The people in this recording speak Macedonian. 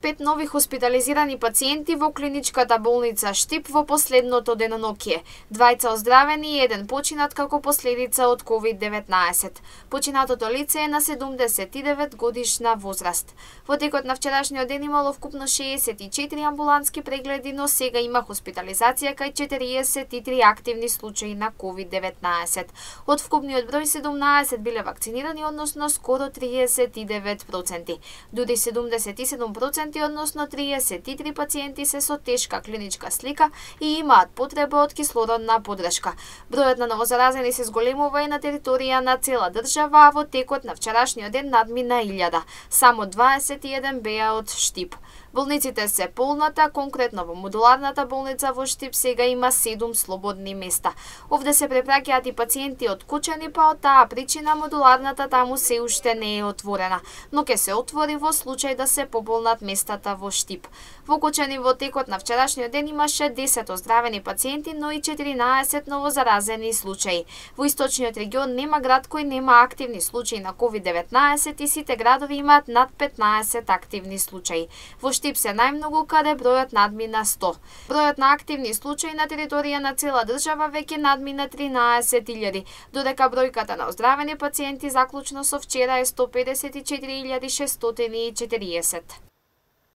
5 нови хоспитализирани пациенти во клиничката болница Штип во последното деноноќие. 2 оздравени и 1 починат како последица од COVID-19. Починатото лице е на 79 годишна возраст. Во текот на вчерашниот ден имало вкупно 64 амбулантски прегледи, но сега има хоспитализација кај 43 активни случаи на COVID-19. Од вкупниот број 17 биле вакцинирани, односно скоро 39%. Дури 77%, односно 33 пациенти се со тешка клиничка слика и имаат потреба од кислородна поддршка. Бројот на новозаразени се зголемува и на територија на цела држава, а во текот на вчерашниот ден надмина 1000. Само 21 беа од Штип. Болниците се полната, конкретно во модуларната болница во Штип сега има 7 слободни места. Овде се препраќаат и пациенти од Кочани, па од таа причина модуларната таму се уште не е отворена, но ќе се отвори во случај да се пополнат местата во Штип. Во Кочани во текот на вчерашниот ден имаше 10 оздравени пациенти, но и 14 новозаразени случаи. Во источниот регион нема град кој нема активни случаи на COVID-19 и сите градови имаат над 15 активни случаи. Во Штип се најмногу, каде бројот надмина 100. Бројот на активни случаи на територија на цела држава веќе надмина 13.000, додека бројката на оздравени пациенти заклучно со вчера е 154.640.